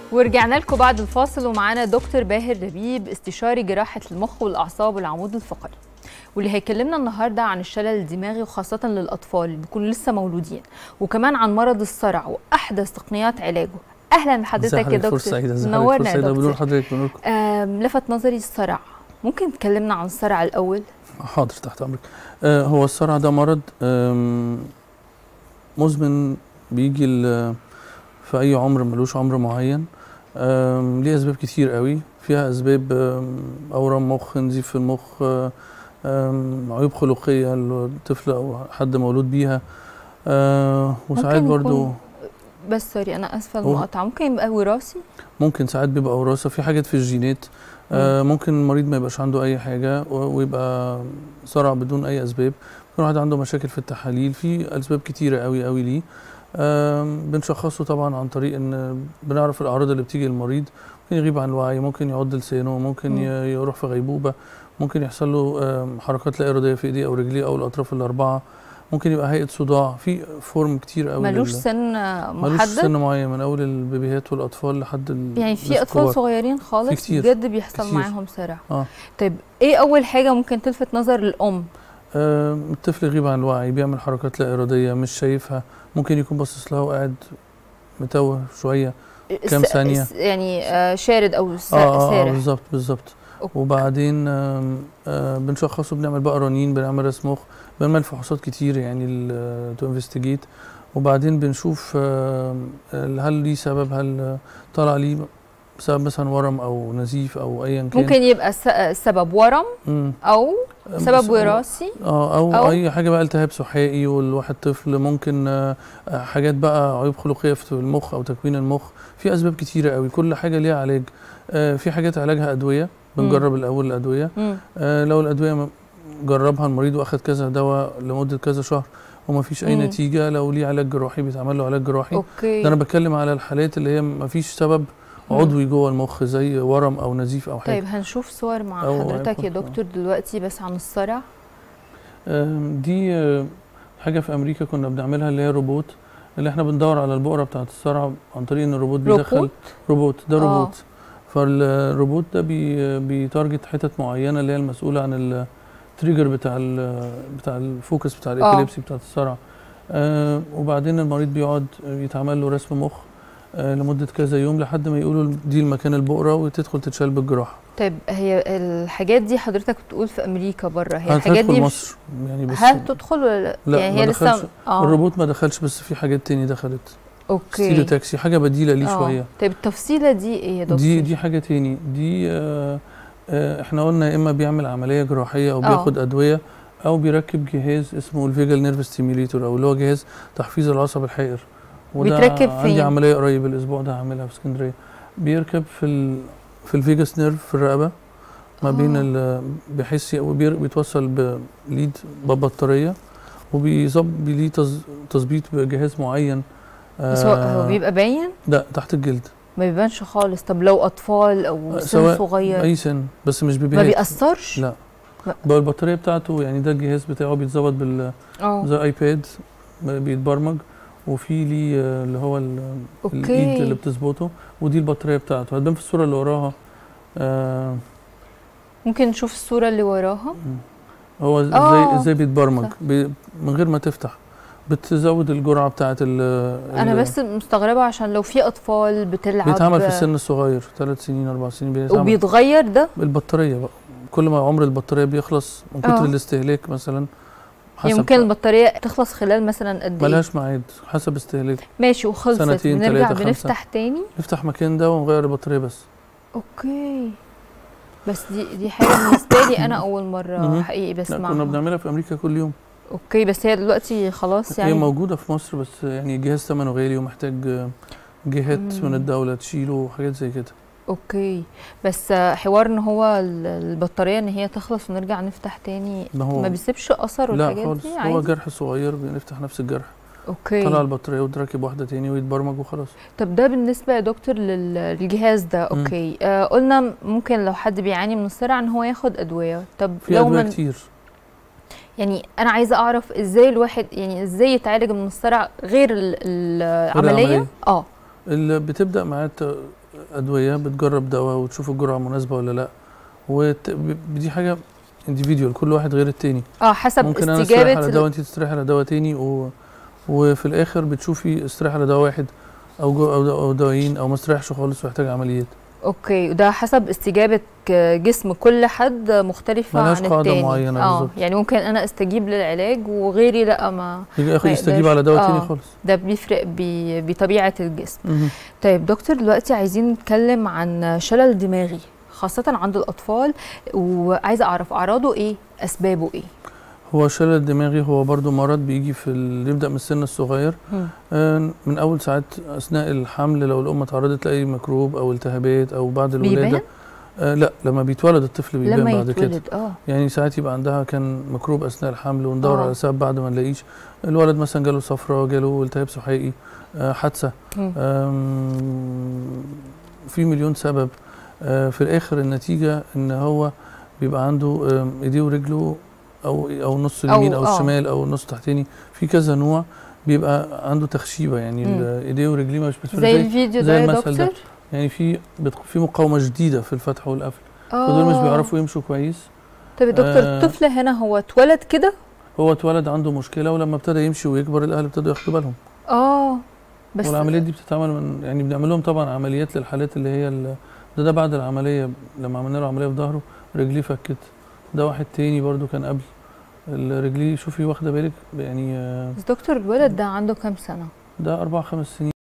ورجعنا لكم بعد الفاصل ومعانا دكتور باهر لبيب، استشاري جراحة المخ والأعصاب والعمود الفقري، واللي هيكلمنا النهارده عن الشلل الدماغي وخاصة للأطفال اللي بيكونوا لسه مولودين، وكمان عن مرض الصرع وأحدث تقنيات علاجه. أهلا بحضرتك يا دكتور، منورنا يا دكتور. حضرتك لفت نظري الصرع، ممكن تكلمنا عن الصرع الأول؟ حاضر، تحت أمرك. هو الصرع ده مرض مزمن بيجي في أي عمر، ملوش عمر معين. ليه أسباب كتير قوي، فيها أسباب أورام مخ، نزيف في المخ، عيوب خلقية الطفل أو حد مولود بيها، وساعات برضو بس سوري أنا آسفة المقاطعة، ممكن يبقى وراثي؟ ممكن ساعات بيبقى وراثة، في حاجات في الجينات. ممكن المريض ما يبقاش عنده أي حاجة ويبقى صرع بدون أي أسباب. ممكن واحد عنده مشاكل في التحاليل، في أسباب كتيرة قوي قوي ليه. بنشخصه طبعا عن طريق ان بنعرف الاعراض اللي بتيجي للمريض. ممكن يغيب عن الوعي، ممكن يعض لسانه، ممكن يروح في غيبوبه، ممكن يحصل له حركات لا اراديه في ايديه او رجليه او الاطراف الاربعه، ممكن يبقى هيئه صداع، في فورم كتير قوي. ملوش سن محدد؟ ملوش سن معين، من اول البيبيهات والاطفال لحد يعني في اطفال صغيرين خالص بجد بيحصل كتير معاهم صرع. طيب ايه اول حاجه ممكن تلفت نظر الام؟ الطفل يغيب عن الوعي، بيعمل حركات لا اراديه مش شايفها، ممكن يكون باصص لها وقاعد متوه شويه كام ثانيه، يعني شارد او سارح. بالظبط. وبعدين بنشخصه، بنعمل بقى رنين، بنعمل رسم مخ، بنعمل فحوصات كتير يعني تو انفستيجيت. وبعدين بنشوف هل ليه سبب، هل طلع ليه بسبب مثلا ورم او نزيف او ايا كان. ممكن يبقى السبب ورم او سبب وراثي أو اي حاجه بقى، التهاب سحائي والواحد طفل، ممكن حاجات بقى عيوب خلقيه في المخ او تكوين المخ. في اسباب كتيره قوي، كل حاجه ليها علاج. في حاجات علاجها ادويه، بنجرب الاول الادويه. لو الادويه جربها المريض واخد كذا دواء لمده كذا شهر وما فيش اي نتيجه، لو ليه علاج جراحي بيتعمل له علاج جراحي. ده انا بتكلم على الحالات اللي هي ما فيش سبب عضوي جوه المخ زي ورم او نزيف او حاجه. طيب هنشوف صور مع حضرتك يا دكتور دلوقتي بس عن الصرع. دي حاجه في امريكا كنا بنعملها، اللي هي روبوت، اللي احنا بندور على البقره بتاعه الصرع عن طريق ان الروبوت بيدخل روبوت. فالروبوت ده بيتارجت حتت معينه اللي هي المسؤوله عن التريجر بتاع الفوكس بتاع الابيليبسي بتاعه الصرع. وبعدين المريض بيقعد يتعمل له رسم مخ لمدة كذا يوم لحد ما يقولوا دي المكان البقرة وتدخل تتشال بالجراحة. طيب هي الحاجات دي حضرتك بتقول في أمريكا بره، هي الحاجات دي مصر يعني بس هتدخل ولا لا؟ يعني هي لسه الروبوت ما دخلش، بس في حاجات تاني دخلت. ستيريو تاكسي، حاجة بديلة ليه شوية. طيب التفصيلة دي ايه يا دكتور؟ دي حاجة تاني. دي احنا قلنا يا اما بيعمل عملية جراحية او بياخد أدوية او بيركب جهاز اسمه الفيجال نيرف ستيميليتور، او اللي هو جهاز تحفيز العصب الحائر. بيتركب فين؟ عندي عمليه قريب الاسبوع ده هعملها في اسكندريه. بيركب في الفيجاس نيرف في الرقبه ما بين بحيث بيتوصل بليد ببطاريه وبيليه تظبيط بجهاز معين. بس هو بيبقى باين؟ لا، تحت الجلد ما بيبانش خالص. طب لو اطفال او سن صغير؟ اي سن، بس مش بيبان. ما بيأثرش؟ لا، بقى البطاريه بتاعته يعني ده الجهاز بتاعه بيتظبط زي ايباد، بيتبرمج، وفي ليه اللي هو الايد اللي بتظبطه، ودي البطاريه بتاعته. هتبان في الصوره اللي وراها. ممكن نشوف الصوره اللي وراها. هو ازاي بيتبرمج من غير ما تفتح، بتزود الجرعه بتاعه انا بس مستغربه عشان لو في اطفال بتلعب. بيتعمل في السن الصغير 3 سنين 4 سنين بيتعمل. وبيتغير ده البطاريه بقى، كل ما عمر البطاريه بيخلص من كتر الاستهلاك مثلا. يمكن البطاريه تخلص خلال مثلا قد ايه؟ ملهاش ميعاد، حسب استهلاك. ماشي، وخلصت سنتين بنرجع 3 بنفتح تاني؟ نفتح مكان ده ونغير البطاريه بس. اوكي. بس دي حاجه بالنسبه لي انا اول مره حقيقي بسمعها. كنا بنعملها في امريكا كل يوم. اوكي، بس هي دلوقتي خلاص يعني هي موجوده في مصر، بس يعني الجهاز ثمنه غالي ومحتاج جهات من الدوله تشيله وحاجات زي كده. اوكي، بس حوار ان هو البطاريه ان هي تخلص ونرجع نفتح تاني ما بيسيبش اثر والحاجات دي؟ لا خالص، هو جرح صغير بنفتح نفس الجرح. اوكي، طلع البطاريه وتركب واحده تاني ويتبرمج وخلاص. طب ده بالنسبه يا دكتور للجهاز ده. اوكي. قلنا ممكن لو حد بيعاني من الصرع ان هو ياخد ادويه. طب في ادويه كتير. يعني انا عايزه اعرف ازاي الواحد يعني ازاي يتعالج من الصرع غير العمليه. اللي بتبدا معاه ادويه، بتجرب دواء وتشوف الجرعه مناسبه ولا لا، ودي حاجه انديفيديوال، كل واحد غير التاني. حسب ممكن انا استجابه استريح على دواء وانت تستريح على دواء تاني، وفي الاخر بتشوفي استريح على دواء واحد او دوايين، او ما استريحش خالص ويحتاج عمليات. اوكي، وده حسب استجابه جسم كل حد مختلفه عن التاني. ملهاش قاعده معينه بالظبط. يعني ممكن انا استجيب للعلاج وغيري لا، ما يستجيب على دواء تاني خالص. ده بيفرق بطبيعه الجسم. طيب دكتور، دلوقتي عايزين نتكلم عن شلل دماغي خاصه عند الاطفال، وعايزه اعرف اعراضه ايه، اسبابه ايه؟ هو الشلل الدماغي هو برضو مرض بيجي يبدأ من السن الصغير، من أول ساعات أثناء الحمل، لو الأم تعرضت لأي ميكروب أو التهابات أو بعد الولادة. لا، لما بيتولد الطفل بيبان بعد كده. يعني ساعات يبقى عندها كان ميكروب أثناء الحمل وندور على سبب بعد ما نلاقيش. الولد مثلا جاله صفرة، جاله التهاب سحائي، حادثة، في مليون سبب. في الآخر النتيجة إن هو بيبقى عنده إيديه ورجله او نص اليمين او الشمال او نص تحتاني، في كذا نوع، بيبقى عنده تخشيبه، يعني ايديه ورجليه مش بتفرق زي الفيديو ده يا دكتور. يعني في مقاومه شديده في الفتح والقفل، فدول مش بيعرفوا يمشوا كويس. طب يا دكتور، الطفل هنا هو اتولد كده؟ هو اتولد عنده مشكله، ولما ابتدى يمشي ويكبر الاهل ابتدوا ياخدوا بالهم. بس والعمليات دي بتتعمل يعني بنعمل لهم طبعا عمليات للحالات اللي هي ده بعد العمليه، لما عملنا له عمليه في ظهره رجليه فكت. ده واحد تاني برضو كان قبل الرجليه، شوفي واخده بالك يعني. بس دكتور، الولد ده عنده كام سنه؟ ده 4 5 سنين.